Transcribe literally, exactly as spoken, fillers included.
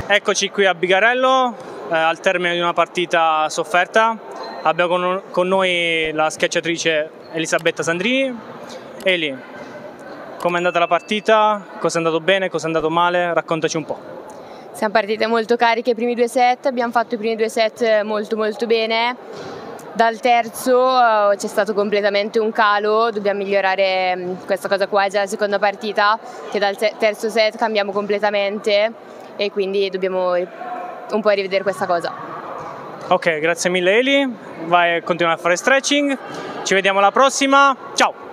Eccoci qui a Bigarello, eh, al termine di una partita sofferta. Abbiamo con, con noi la schiacciatrice Elisabetta Sandrini. Eli, com'è andata la partita? Cosa è andato bene? Cosa è andato male? Raccontaci un po'. Siamo partite molto cariche i primi due set, abbiamo fatto i primi due set molto molto bene. Dal terzo uh, c'è stato completamente un calo, dobbiamo migliorare um, questa cosa qua, è già la seconda partita che dal terzo set cambiamo completamente e quindi dobbiamo un po' rivedere questa cosa. Ok, grazie mille Eli, vai a continuare a fare stretching, ci vediamo alla prossima, ciao!